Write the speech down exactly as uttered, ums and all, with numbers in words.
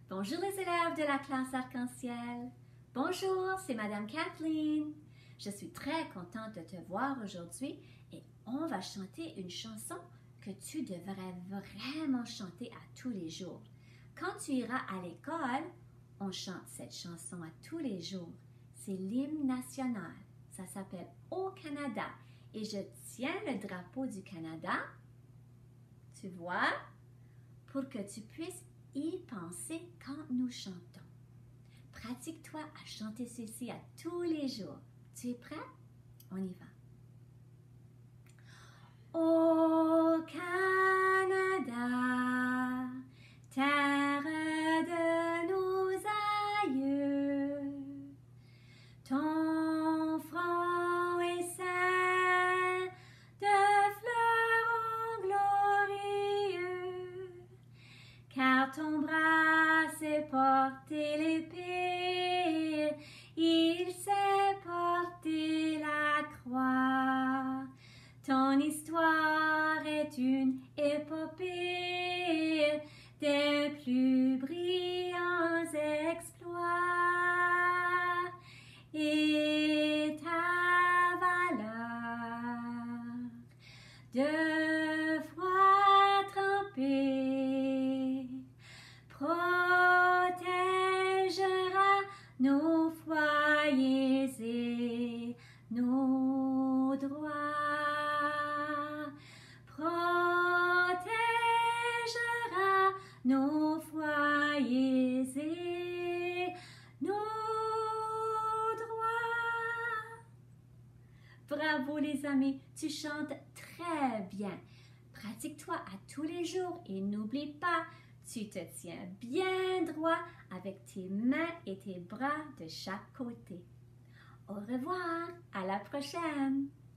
Bonjour les élèves de la classe Arc-en-Ciel. Bonjour, c'est Madame Kathleen. Je suis très contente de te voir aujourd'hui et on va chanter une chanson que tu devrais vraiment chanter à tous les jours. Quand tu iras à l'école, on chante cette chanson à tous les jours. C'est l'hymne national. Ça s'appelle Au Canada et je tiens le drapeau du Canada, tu vois, pour que tu puisses y penser quand nous chantons. Pratique-toi à chanter ceci à tous les jours. Tu es prêt? On y va. Au Canada, terre de nos aïeux, ton front est ceint de fleurons glorieux, car ton bras s'est porté l'épée, il s'est porté la croix. Ton histoire est une épopée des plus brillants exploits et ta valeur de froid trempé protégera nos foyers et nos droits. Protégera nos foyers et nos droits. Bravo les amis, tu chantes très bien. Pratique-toi à tous les jours et n'oublie pas, tu te tiens bien droit avec tes mains et tes bras de chaque côté. Au revoir, à la prochaine!